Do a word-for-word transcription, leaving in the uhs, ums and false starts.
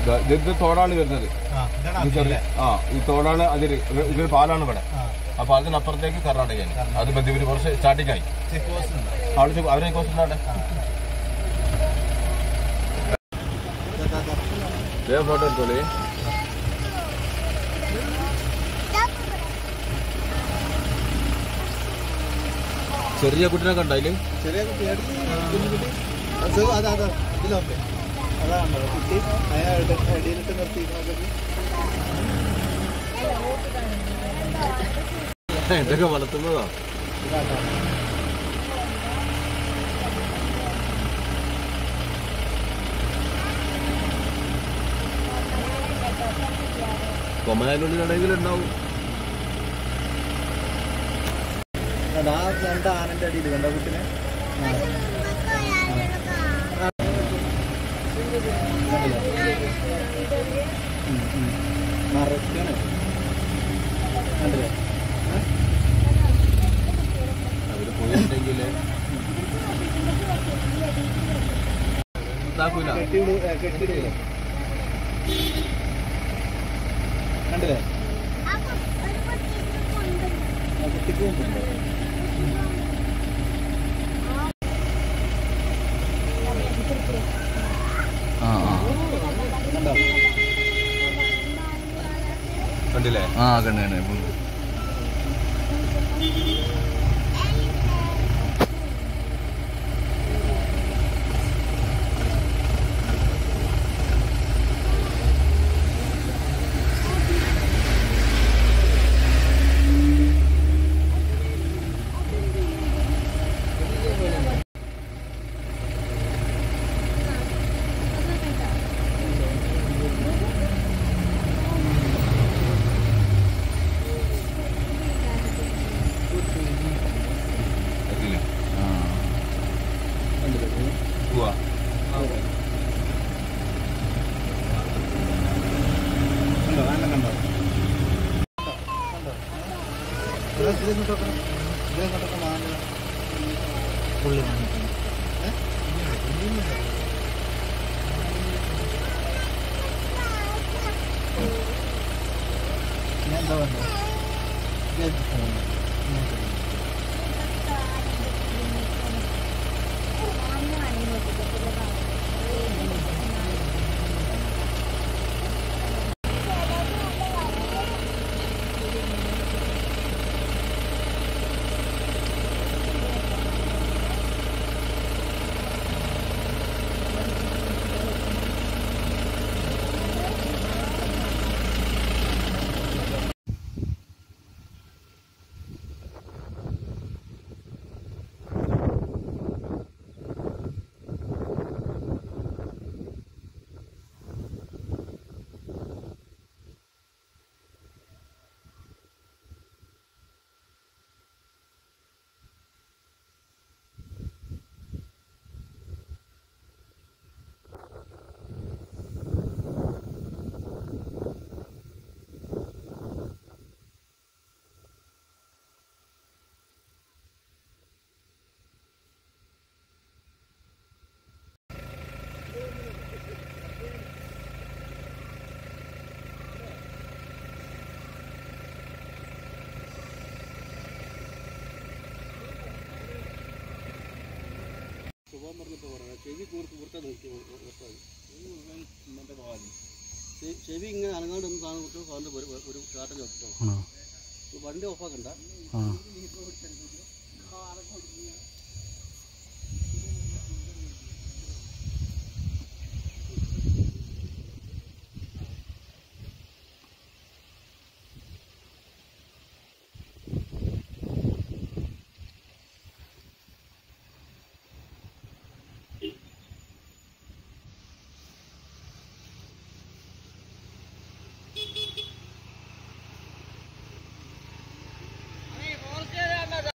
ഇത് തോടാണ് വരുന്നത്. ആ ഈ തോടാണ് അതില് ഇതൊരു പാലാണ് ഇവിടെ. അപ്പൊ അതിനപ്പുറത്തേക്ക് കർണാടകയാണ്. അത് ബന്ദിപൂര് കുറച്ച് സ്റ്റാർട്ടിംഗ് ആയി. അവിടെ അവരെ കോസ്റ്റ് അവിടെ ഫോട്ടോ എടുത്തോളി. ചെറിയ കുട്ടിനെ കണ്ടതില് ചെറിയ കുട്ടി അതാ അതാ ഇതിലൊക്കെ അതാണോ കുട്ടി അടിയിലിട്ട് നിർത്തിയിരിക്കുന്നത്. എന്തൊക്കെ വളർത്തുന്നതാ. കൊമനാനുള്ളിലാണെങ്കിൽ ഉണ്ടാവും. ആ രണ്ട് ആനന്റെ അടിയിൽ കണ്ട കുട്ടിനെ മറക്കാണ് കണ്ടില്ലേ. അവര് പോയിട്ടുണ്ടെങ്കിൽ കെട്ടിയിടൂല കണ്ടില്ലേ. കുട്ടിക്ക് കൊണ്ടുണ്ടോ കണ്ടില്ലേ. ആ കണ്ടേ. ചെവി ഇങ്ങനെ അനങ്ങാണ്ട് ഒന്ന് കാണുമ്പോൾ കാലിൻ്റെ ഒരു ചാട്ടം ചട്ടോ വണ്ടി ഓഫാക്കണ്ട.